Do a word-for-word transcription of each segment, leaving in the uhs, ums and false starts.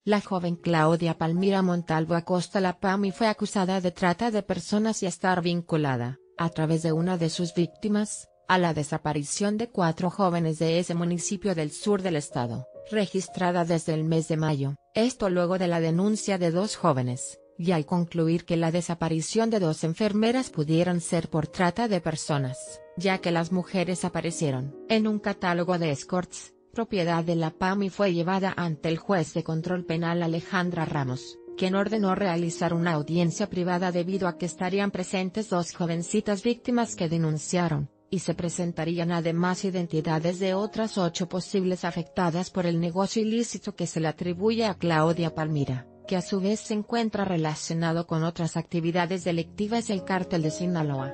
La joven Claudia Palmira Montalvo Acosta La Pami fue acusada de trata de personas y estar vinculada, a través de una de sus víctimas, a la desaparición de cuatro jóvenes de ese municipio del sur del estado, registrada desde el mes de mayo, esto luego de la denuncia de dos jóvenes, y al concluir que la desaparición de dos enfermeras pudieran ser por trata de personas, ya que las mujeres aparecieron en un catálogo de escorts, propiedad de La Pami, fue llevada ante el juez de control penal Alejandra Ramos, quien ordenó realizar una audiencia privada debido a que estarían presentes dos jovencitas víctimas que denunciaron, y se presentarían además identidades de otras ocho posibles afectadas por el negocio ilícito que se le atribuye a Claudia Palmira, que a su vez se encuentra relacionado con otras actividades delictivas del cártel de Sinaloa.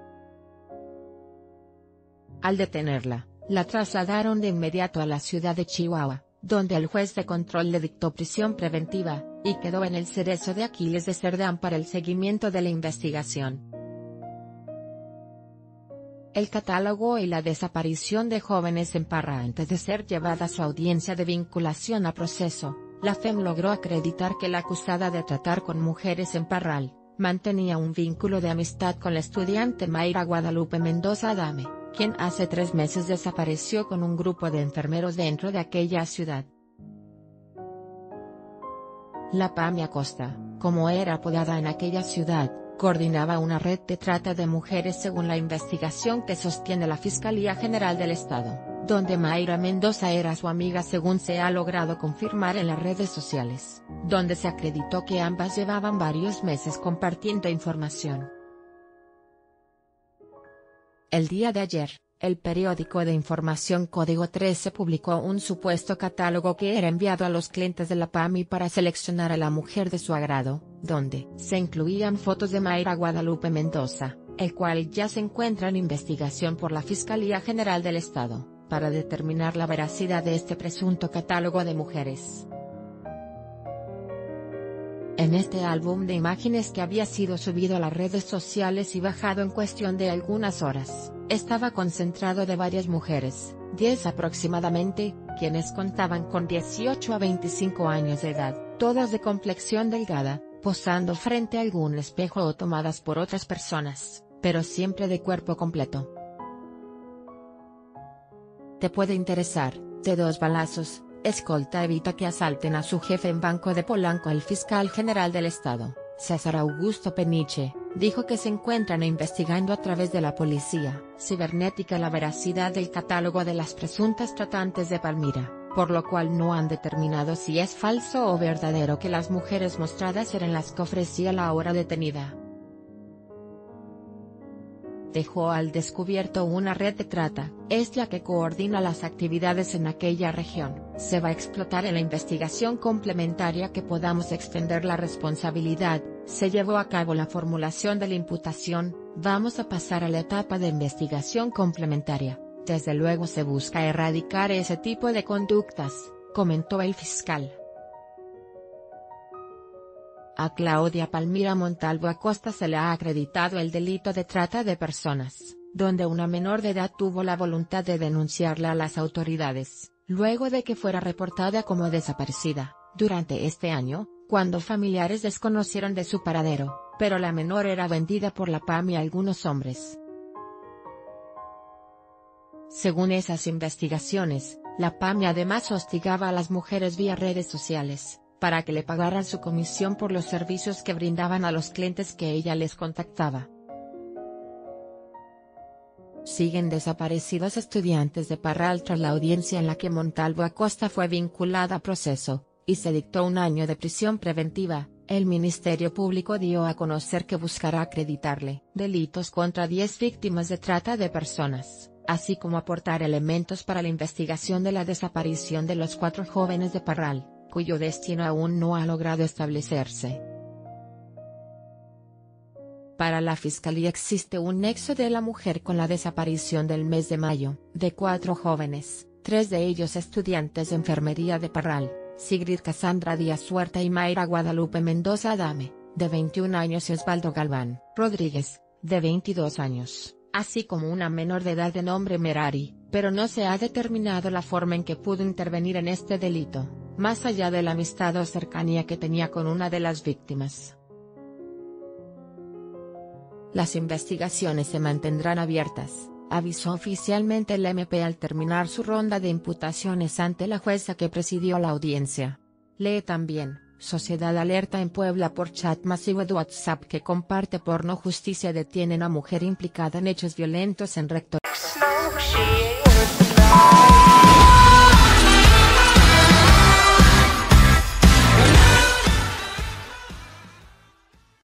Al detenerla, la trasladaron de inmediato a la ciudad de Chihuahua, donde el juez de control le dictó prisión preventiva, y quedó en el Cerezo de Aquiles de Cerdán para el seguimiento de la investigación. El catálogo y la desaparición de jóvenes en Parra. Antes de ser llevada a su audiencia de vinculación a proceso, la F E M logró acreditar que la acusada de tratar con mujeres en Parral, mantenía un vínculo de amistad con la estudiante Mayra Guadalupe Mendoza Adame, quien hace tres meses desapareció con un grupo de enfermeros dentro de aquella ciudad. La Pami Acosta, como era apodada en aquella ciudad, coordinaba una red de trata de mujeres según la investigación que sostiene la Fiscalía General del Estado, donde Mayra Mendoza era su amiga según se ha logrado confirmar en las redes sociales, donde se acreditó que ambas llevaban varios meses compartiendo información. El día de ayer, el periódico de información Código trece publicó un supuesto catálogo que era enviado a los clientes de La Pami para seleccionar a la mujer de su agrado, donde se incluían fotos de Mayra Guadalupe Mendoza, el cual ya se encuentra en investigación por la Fiscalía General del Estado, para determinar la veracidad de este presunto catálogo de mujeres. En este álbum de imágenes que había sido subido a las redes sociales y bajado en cuestión de algunas horas, estaba concentrado de varias mujeres, diez aproximadamente, quienes contaban con dieciocho a veinticinco años de edad, todas de complexión delgada, posando frente a algún espejo o tomadas por otras personas, pero siempre de cuerpo completo. Te puede interesar, de dos balazos. Escolta evita que asalten a su jefe en Banco de Polanco. El fiscal general del estado, César Augusto Peniche, dijo que se encuentran investigando a través de la policía cibernética la veracidad del catálogo de las presuntas tratantes de Palmira, por lo cual no han determinado si es falso o verdadero que las mujeres mostradas eran las que ofrecía la hora detenida. Dejó al descubierto una red de trata, es la que coordina las actividades en aquella región. Se va a explotar en la investigación complementaria que podamos extender la responsabilidad. Se llevó a cabo la formulación de la imputación, vamos a pasar a la etapa de investigación complementaria. Desde luego se busca erradicar ese tipo de conductas, comentó el fiscal. A Claudia Palmira Montalvo Acosta se le ha acreditado el delito de trata de personas, donde una menor de edad tuvo la voluntad de denunciarla a las autoridades, luego de que fuera reportada como desaparecida, durante este año, cuando familiares desconocieron de su paradero, pero la menor era vendida por La Pami a algunos hombres. Según esas investigaciones, La Pami además hostigaba a las mujeres vía redes sociales, para que le pagaran su comisión por los servicios que brindaban a los clientes que ella les contactaba. Siguen desaparecidos estudiantes de Parral tras la audiencia en la que Montalvo Acosta fue vinculada a proceso, y se dictó un año de prisión preventiva. El Ministerio Público dio a conocer que buscará acreditarle delitos contra diez víctimas de trata de personas, así como aportar elementos para la investigación de la desaparición de los cuatro jóvenes de Parral, cuyo destino aún no ha logrado establecerse. Para la Fiscalía existe un nexo de la mujer con la desaparición del mes de mayo, de cuatro jóvenes, tres de ellos estudiantes de enfermería de Parral, Sigrid Cassandra Díaz Huerta y Mayra Guadalupe Mendoza Adame, de veintiún años y Osvaldo Galván Rodríguez, de veintidós años, así como una menor de edad de nombre Merari, pero no se ha determinado la forma en que pudo intervenir en este delito. más allá de la amistad o cercanía que tenía con una de las víctimas. Las investigaciones se mantendrán abiertas, avisó oficialmente el M P al terminar su ronda de imputaciones ante la jueza que presidió la audiencia. Lee también: Sociedad alerta en Puebla por chat masivo de WhatsApp que comparte porno. Justicia detienen a mujer implicada en hechos violentos en rectoría.